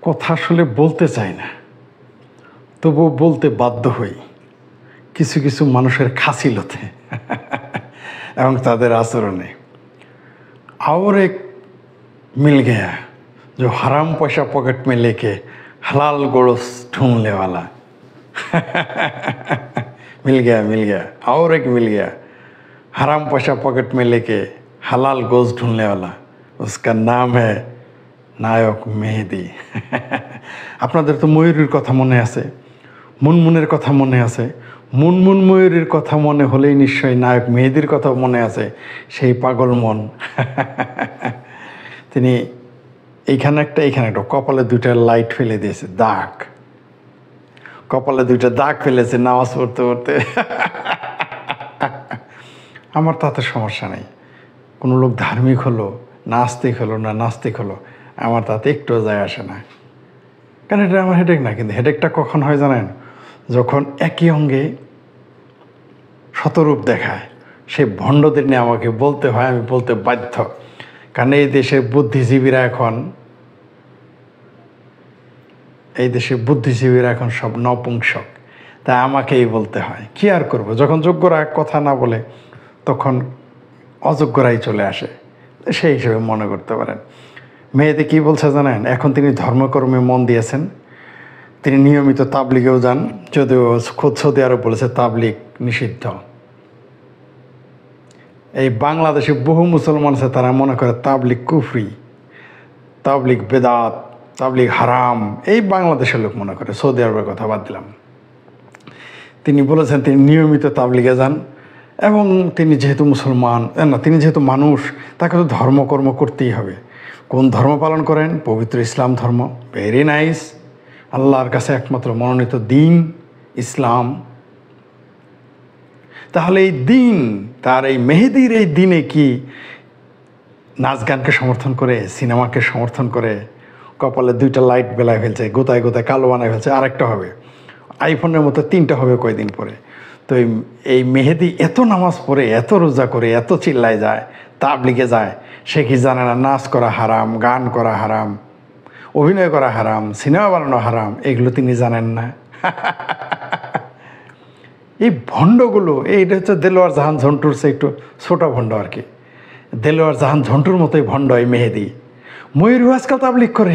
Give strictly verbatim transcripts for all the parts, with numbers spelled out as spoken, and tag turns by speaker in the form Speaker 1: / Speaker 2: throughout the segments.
Speaker 1: কথা আসলে বলতে চাই না, তবু বলতে বাধ্য হই কিছু কিছু মানুষের খাসিলতে এবং তাদের আচরণে। और एक मिल गया जो हराम पैसा पॉकेट में लेके हलाल गोश्त ढूंढने वाला मिल गया मिल गया और एक मिल गया हराम पैसा पॉकेट में लेके हलाल गोश्त ढूंढने वाला, उसका नाम है নায়ক মেহেদি। আপনাদের তো ময়ূরীর কথা মনে আছে, মুনমুনের কথা মনে আছে। মুনমুন ময়ূরীর কথা মনে হলেই নিশ্চয়ই নায়ক মেহেদির কথা মনে আছে, সেই পাগল মন। তিনি এইখানে একটা এইখানে একটা কপালে দুইটা লাইট ফেলে দিয়েছে, দাগ, কপালে দুইটা দাগ ফেলেছে নামাজ পড়তে পড়তে। আমার তাতে সমস্যা নেই, কোনো লোক ধার্মিক হলো, নাস্তিক হলো না নাস্তিক হলো, আমার তাতে একটু যায় আসে না, কারণ এটা আমার হেডেক না। কিন্তু হেডেকটা কখন হয় জানেন? যখন একই অঙ্গে শতরূপ দেখায়, সেই ভণ্ডদের নিয়ে আমাকে বলতে হয়, আমি বলতে বাধ্য। কারণ এই দেশের বুদ্ধিজীবীরা এখন এই দেশের বুদ্ধিজীবীরা এখন সব নপুংসক, তাই আমাকেই বলতে হয়। কি আর করব, যখন যোগ্যরা কথা না বলে তখন অযোগ্যরাই চলে আসে, সেই হিসেবে মনে করতে পারেন। মেয়েদের কী বলছে জানেন? এখন তিনি ধর্মকর্মে মন দিয়েছেন, তিনি নিয়মিত তাবলিগেও যান, যদিও খোদ সৌদি আরব বলেছে তাবলিগ নিষিদ্ধ। এই বাংলাদেশে বহু মুসলমান আছে, তারা মনে করে তাবলিগ কুফরি, তাবলিগ বেদাত, তাবলিগ হারাম, এই বাংলাদেশের লোক মনে করে। সৌদি আরবের কথা বাদ দিলাম। তিনি বলেছেন তিনি নিয়মিত তাবলিগে যান, এবং তিনি যেহেতু মুসলমান না, তিনি যেহেতু মানুষ, তাকে তো ধর্মকর্ম করতেই হবে। কোন ধর্ম পালন করেন? পবিত্র ইসলাম ধর্ম। Very nice. আল্লাহর কাছে একমাত্র মনোনীত দিন ইসলাম। তাহলে এই দিন, তার এই মেহেদির এই দিনে কি নাচ গানকে সমর্থন করে, সিনেমাকে সমর্থন করে, কপালে দুইটা লাইট বেলায় ফেলছে, গোতায় গোতায় কালো বানায় ফেলছে, আরেকটা হবে, আইফোনের মতো তিনটা হবে কয়দিন পরে। তো এই মেহেদি এত নামাজ পড়ে, এত রোজা করে, এত চিল্লায় যায়, তাবলিগে যায়, সে কি জানে না নাচ করা হারাম, গান করা হারাম, অভিনয় করা হারাম, সিনেমা বানানো হারাম? এগুলো তিনি জানেন না? এই ভণ্ডগুলো, এইটা হচ্ছে দেলোয়ার জাহান ঝন্টুর সে একটু ছোটা ভণ্ড আর কি। দেলোয়ার জাহান ঝন্টুর মতোই ভণ্ড এই মেহেদি। ময়ূরী আজকাল তাবলিগ করে,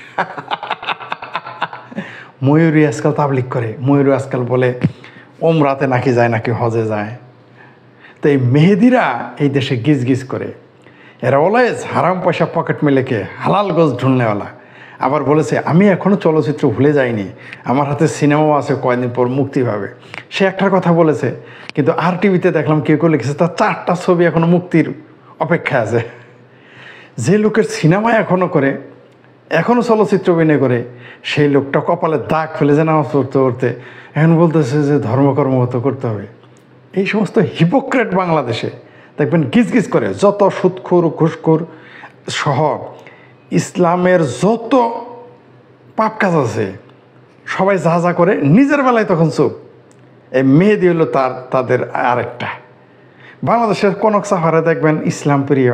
Speaker 1: ময়ূরী আজকাল তাবলিগ করে। ময়ূরী আজকাল বলে ওমরাতে নাকি যায়, নাকি হজে যায়। তো এই মেহেদিরা এই দেশে গিজ গিজ করে, এরা অলওয়েজ হারাম পয়সা পকেট মেলেকে হালাল গোজ ঢুলনেওয়ালা। আবার বলেছে আমি এখনও চলচ্চিত্র ভুলে যাইনি, আমার হাতে সিনেমাও আছে, কয়েকদিন পর মুক্তি পাবে। সে একটার কথা বলেছে, কিন্তু আর টিভিতে দেখলাম কেউ কেউ লিখেছে তার চারটা ছবি এখনও মুক্তির অপেক্ষা আছে। যে লোকের সিনেমা এখনও করে, এখনও চলচ্চিত্র অভিনয় করে, সেই লোকটা কপালে দাগ ফেলে যে নামাজ পড়তে পড়তে এখন বলতেছে যে ধর্মকর্ম মতো করতে হবে। এই সমস্ত হিপোক্রেট বাংলাদেশে দেখবেন গিজ গিজ করে, যত সুদখোর ঘুষখোর সহ ইসলামের যত পাপ কাজ আছে সবাই যা যা করে নিজের বেলায় তখন চুপ। এই মেহেদি হলো তার তাদের আরেকটা। বাংলাদেশের কনক সাফারে দেখবেন ইসলাম প্রিয়,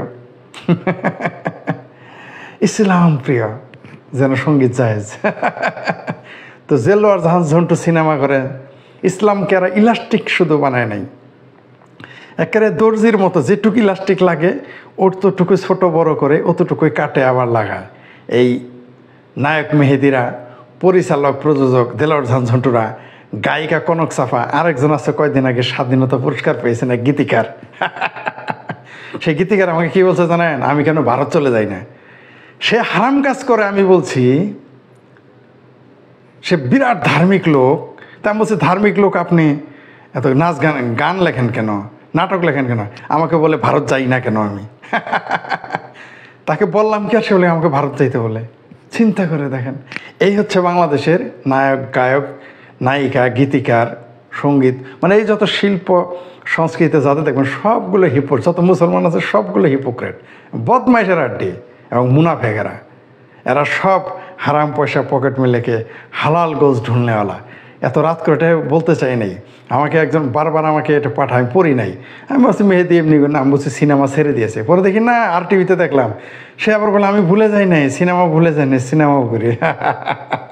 Speaker 1: ইসলাম প্রিয়, যেন সঙ্গীত জায়েজ। তো দেলোয়ার জাহান ঝন্টু সিনেমা করে, ইসলামকে এরা ইলাস্টিক শুধু বানায় নাই, একেবারে দর্জির মতো যেটুকু ইলাস্টিক লাগে ওর তোটুকু ছোটো বড় করে অতটুকুই কাটে আবার লাগায়। এই নায়ক মেহেদিরা, পরিচালক প্রযোজক দেলোয়ার জাহান ঝন্টুরা, গায়িকা কনক সাফা, আরেকজন আছে কয়েকদিন আগে স্বাধীনতা পুরস্কার পেয়েছেন এক গীতিকার। সেই গীতিকার আমাকে কী বলছে জানেন? আমি কেন ভারত চলে যাই না? সে হারাম কাজ করে, আমি বলছি সে বিরাট ধার্মিক লোক। তা আমি বলছি ধার্মিক লোক আপনি এত নাচ গান গান লেখেন কেন, নাটক লেখেন কেন? আমাকে বলে ভারত যাই না কেন আমি। তাকে বললাম কি আর সে বলে আমাকে ভারত যাইতে বলে। চিন্তা করে দেখেন, এই হচ্ছে বাংলাদেশের নায়ক, গায়ক, নায়িকা, গীতিকার, সঙ্গীত, মানে এই যত শিল্প সংস্কৃতি যাতে দেখবেন সবগুলো হিপো, যত মুসলমান আছে সবগুলো হিপোক্রেট, বদমাইশের আড্ডি এবং মুনাফেকেরা। এরা সব হারাম পয়সা পকেট মিলেকে হালাল গোজ ঢুলনেওয়ালা। এত রাত করে এটা বলতে চাই নাই, আমাকে একজন বারবার আমাকে এটা পাঠায়, আমি পড়ি নাই। আমি বলছি মেহেদি এমনি করে না, আমি বলছি সিনেমা ছেড়ে দিয়েছে। পরে দেখি না আর টিভিতে দেখলাম, সে আবার বলে আমি ভুলে যাই নাই, সিনেমা ভুলে যাই নাই, সিনেমাও করি।